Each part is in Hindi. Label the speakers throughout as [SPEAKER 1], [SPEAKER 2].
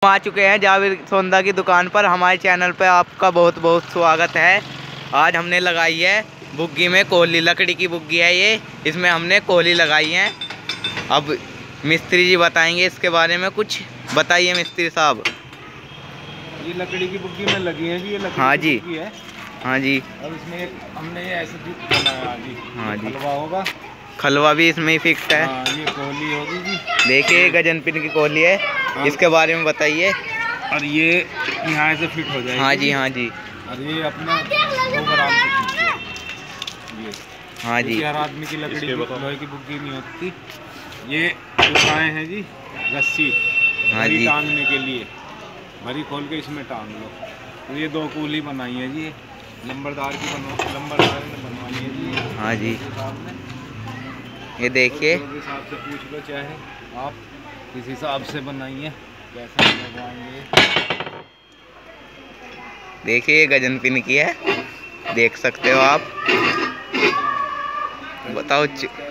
[SPEAKER 1] आ चुके हैं जावेद सोंदा की दुकान पर। हमारे चैनल पर आपका बहुत बहुत स्वागत है। आज हमने लगाई है बुग्गी में कोहली, लकड़ी की बुग्गी है ये, इसमें हमने कोहली लगाई है। अब मिस्त्री जी बताएंगे इसके बारे में कुछ। बताइए मिस्त्री साहब।
[SPEAKER 2] ये लकड़ी की बुग्गी में लगी है जी, ये लकड़ी
[SPEAKER 1] हाँ
[SPEAKER 2] की
[SPEAKER 1] जी,
[SPEAKER 2] बुग्गी है।
[SPEAKER 1] हाँ जी।
[SPEAKER 2] और इसमें हमने ये ऐसे बनाया जी।
[SPEAKER 1] हाँ जी,
[SPEAKER 2] खलवा होगा,
[SPEAKER 1] खलवा भी इसमें ही फिक्स है।
[SPEAKER 2] हाँ, ये कोहली होगी जी।
[SPEAKER 1] देखिए गजन पिन की कोहली है, इसके बारे में बताइए।
[SPEAKER 2] और ये यहाँ से फिट हो जाएगी।
[SPEAKER 1] हाँ जी, हाँ जी।
[SPEAKER 2] और ये अपना आराम से खींचते हैं। ये
[SPEAKER 1] हाँ जी,
[SPEAKER 2] हर आदमी की लकड़ी की लोहे की बुग्गी नहीं होती। ये उठाए हैं जी रस्सी,
[SPEAKER 1] हाँ
[SPEAKER 2] भरी
[SPEAKER 1] जी,
[SPEAKER 2] टांगने के लिए। भरी खोल के इसमें टांग लो। तो ये 2 कूली बनाई है जी, लंबरदार की लंबरदार ने बनवाई है जी।
[SPEAKER 1] हाँ जी। ये देखिए,
[SPEAKER 2] उस हिसाब से पूछ लो, चाहे आप किस हिसाब से बनाइए, कैसा बनवाएंगे।
[SPEAKER 1] देखिए ये गजन पिन की है, देख सकते हो आप। बताओ,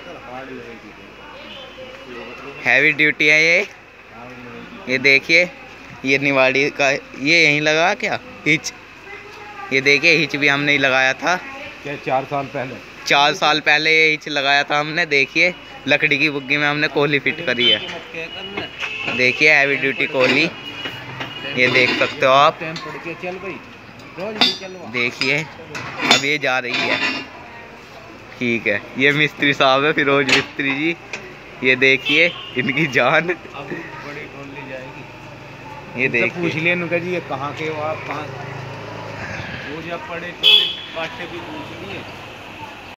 [SPEAKER 1] हैवी ड्यूटी है ये। ये देखिए, ये निवाड़ी का ये यहीं लगा क्या हिच। ये देखिए हिच भी हमने ही लगाया था
[SPEAKER 2] क्या 4 साल पहले।
[SPEAKER 1] 4 साल पहले ये हिच लगाया था हमने। देखिए लकड़ी की बुग्गी में हमने कोहली फिट करी है। देखिए हैवी ड्यूटी कोहली, ये देख सकते हो आप। देखिए अब ये जा रही है। ठीक है, ये मिस्त्री साहब है फिरोज मिस्त्री जी। ये देखिए इनकी जान।
[SPEAKER 2] अब बड़ी टोली जाएगी।
[SPEAKER 1] ये देखिए,
[SPEAKER 2] पूछ लिए इनका जी, ये कहाँ के हो आप, कहाँ वो जब पड़े टोली काटे भी पूछ लिए।